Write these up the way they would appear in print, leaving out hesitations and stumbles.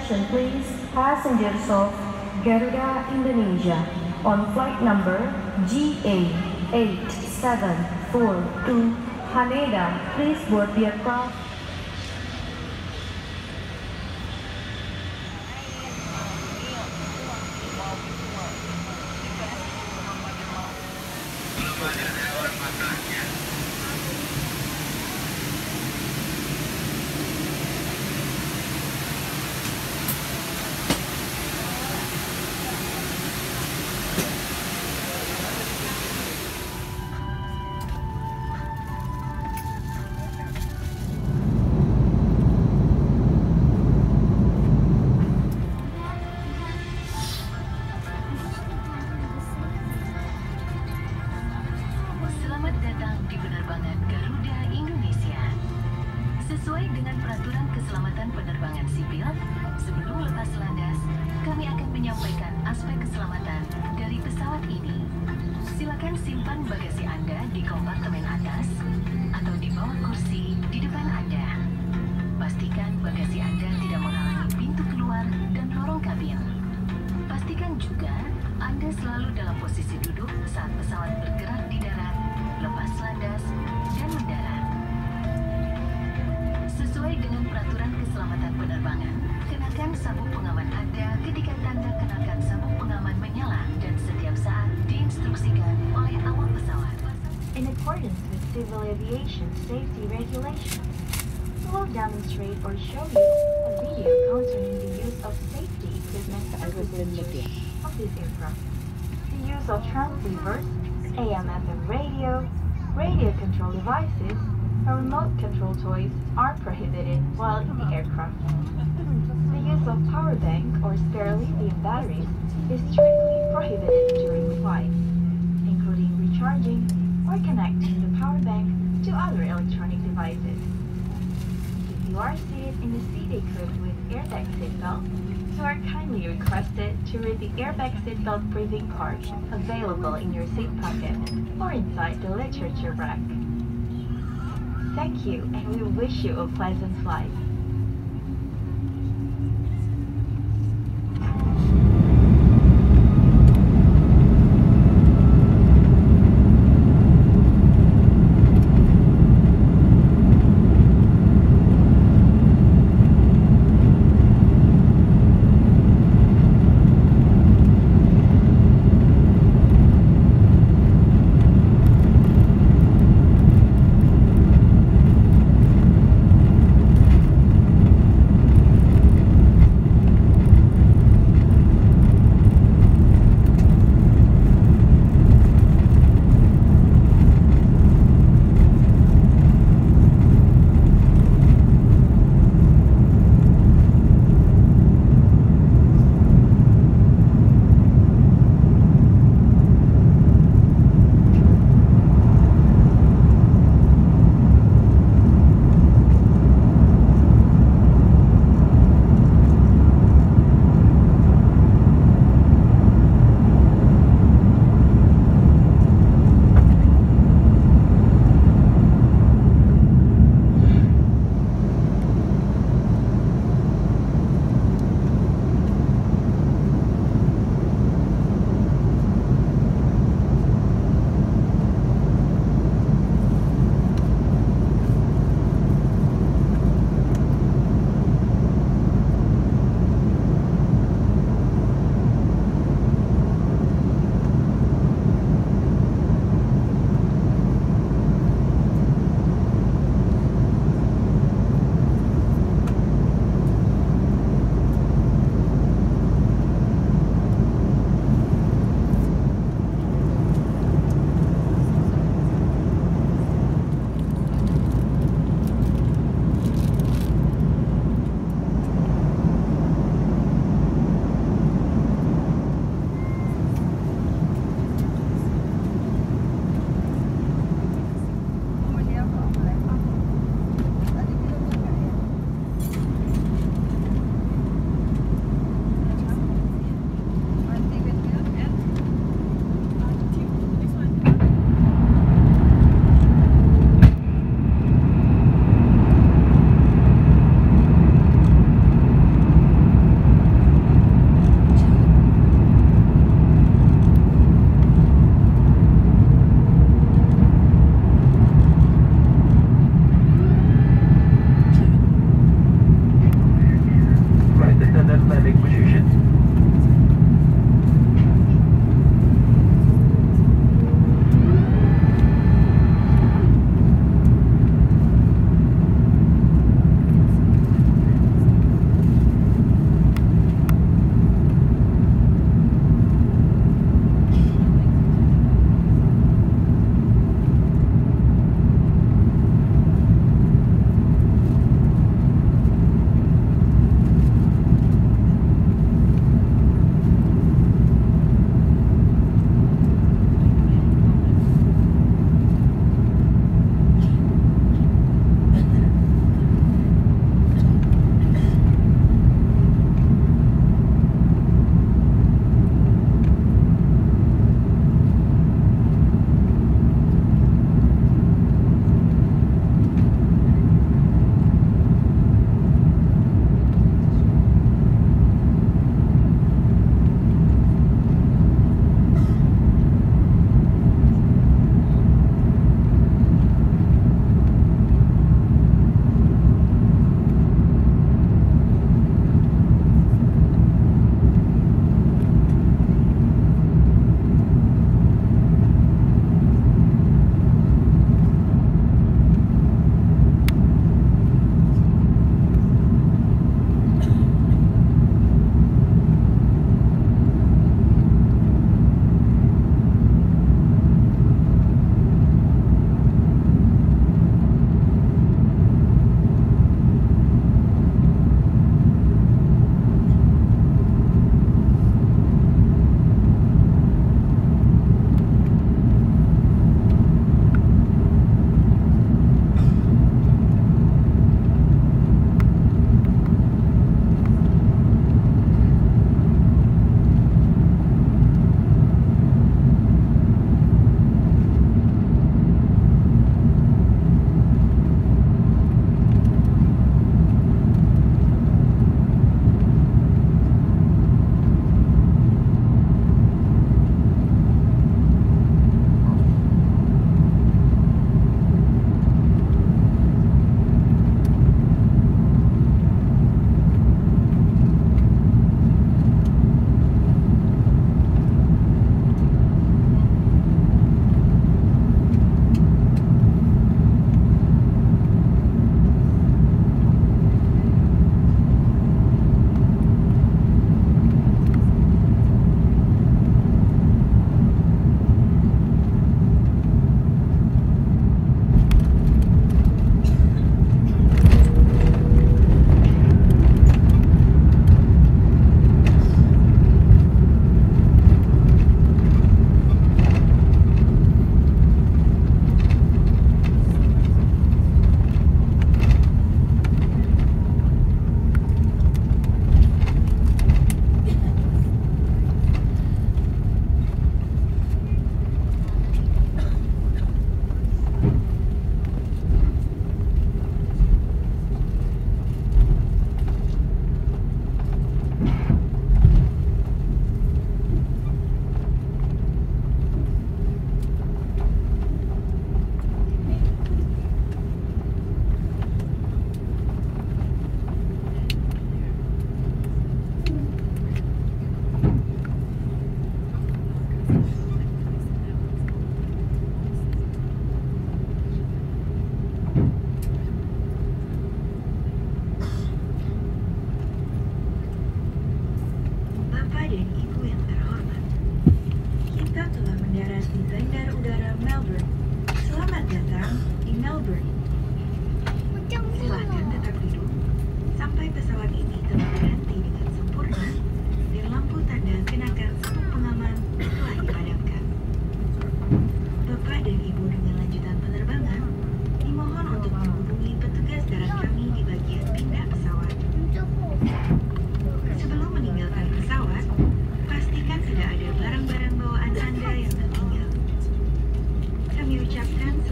Attention please, passengers of Garuda Indonesia on flight number GA8742 Haneda, please board the aircraft. Sesuai dengan peraturan keselamatan penerbangan sipil, sebelum lepas landas, kami akan menyampaikan aspek keselamatan dari pesawat ini. Silakan simpan bagasi Anda di kompartemen atas atau di bawah kursi di depan Anda. Pastikan bagasi Anda tidak menghalangi pintu keluar dan lorong kabin. Pastikan juga Anda selalu dalam posisi duduk saat pesawat bergerak di darat, lepas landas, dan mendarat. Sesuai dengan peraturan keselamatan penerbangan, kenakan sabuk pengaman Anda ketika tanda kenakan sabuk pengaman menyala dan setiap saat diinstruksikan oleh awak pesawat. In accordance with civil aviation safety regulations, we will demonstrate or show you a video concerning the use of safety equipment as a feature of this aircraft. The use of transceivers, AM/FM radio, radio control devices, or remote control toys are prohibited while in the aircraft. The use of power bank or spare lithium batteries is strictly prohibited during flight, including recharging or connecting the power bank to other electronic devices. If you are seated in the seat equipped with airbag seatbelt, you are kindly requested to read the airbag seatbelt briefing card available in your seat pocket or inside the literature rack. Thank you, and we wish you a pleasant flight.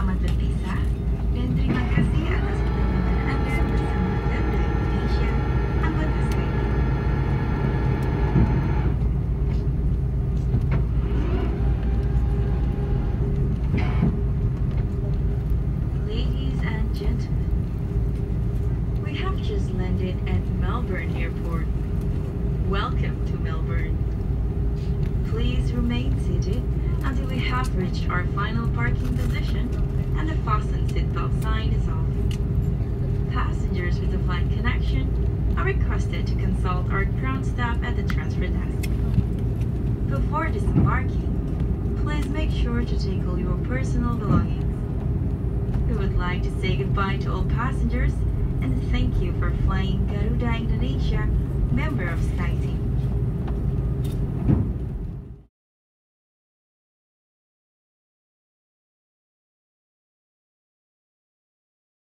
selamat berpisah dan terima kasih atas penerbangan Anda bersama Garuda Indonesia, anggota Skyteam. Ladies and gentlemen, we have just landed at Melbourne Airport. Welcome to Melbourne. Please remain seated until we have reached our final parking position and the fasten seatbelt sign is off. Passengers with a flight connection are requested to consult our ground staff at the transfer desk. Before disembarking, please make sure to take all your personal belongings. We would like to say goodbye to all passengers and thank you for flying Garuda Indonesia, member of SkyTeam.